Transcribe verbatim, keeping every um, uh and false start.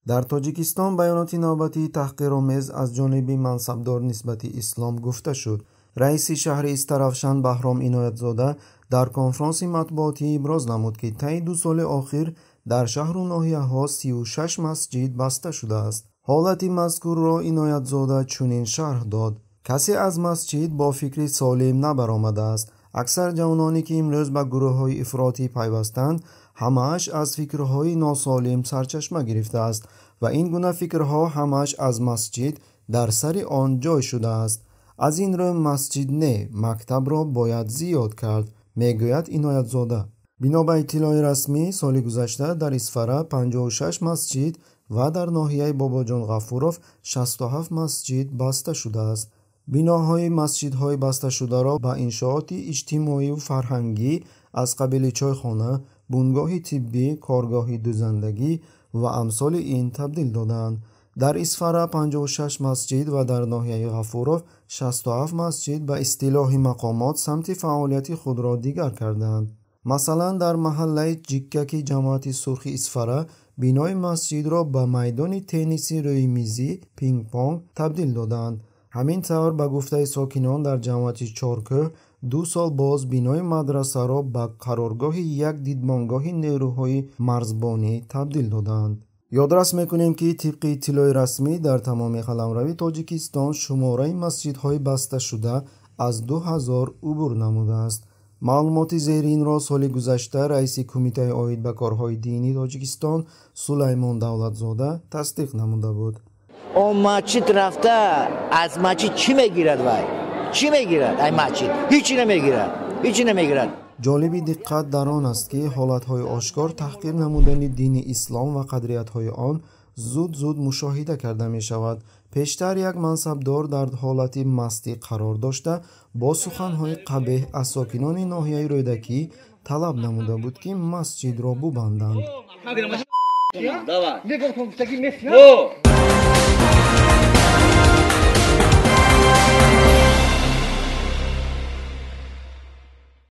در تاجیکستان بیانات نوبتی تحقیرآمیز از جانب منصبدار نسبت اسلام گفته شد. رئیس شهر استرافشان بهرام عنایت‌زاده در کنفرانس مطبوعاتی ابراز نمود که طی دو سال اخیر در شهر و ناحیه‌ها سی و شش مسجد بسته شده است. حالت مذکور را عنایت‌زاده چنین شرح داد: کسی از مسجد با فکر سالم نبرآمده است. اکثر جوانانی که امروز به گروه‌های افراطی پیوستند همه‌اش از فکرهای ناسالم سرچشمه گرفته است و این گونه فکرها همه‌اش از مسجد در سر آن جای شده است. از این رو مسجد نه مکتب را باید زیاد کرد، میگوید عنایت‌زاده. بنا به اطلاع رسمی سال گذشته در اسفره پنجاه و شش مسجد و در ناحیه باباجان غفوروف شصت و هفت مسجد بسته شده است. بناهای مسجدهای بسته شده را به انشاءات اجتماعی و فرهنگی از قبیل چایخانه، بنگاه طبی، کارگاه دوزندگی و امثال این تبدیل دادند. در اسفره پنجاه و شش مسجد و در ناحیه غفوروف شصت و هفت مسجد به اصطلاح مقامات سمت فعالیت خود را دیگر کردند. مثلا در محله جیککی جماعت سرخ اسفره بنای مسجد را به میدان تنیسی روی میزی پینگ پونگ تبدیل دادند. همین طور به گفته ساکنان در جماعت چارکوه دو سال باز بنای مدرسه را به قرارگاه یک دیدمانگاه نیروهای مرزبانی تبدیل دادند. یادرس میکنیم که طبق اطلاع رسمی در تمام قلمرو تاجیکستان شماره مسجدهای بسته شده از دو هزار عبور نموده است. معلومات زیرین را سال گذشته رئیس کمیته عاید به کارهای دینی تاجیکستان سلیمان دولتزاده تصدیق نموده بود. اون مسجد رفته از مسجد چی میگیرد وای؟ چی میگیرد این مسجد؟ هیچی نمیگیرد. هیچی نمیگیرد. جالب دقت در آن است که حالتهای آشکار تحقیر نمودن دین اسلام و قدریت‌های آن زود زود مشاهده کرده می شود. پیشتر یک منصبدار در حالت مستی قرار داشته با سخنهای قبیح از ساکنان ناحیه رودکی طلب نموده بود که مسجد را ببندند.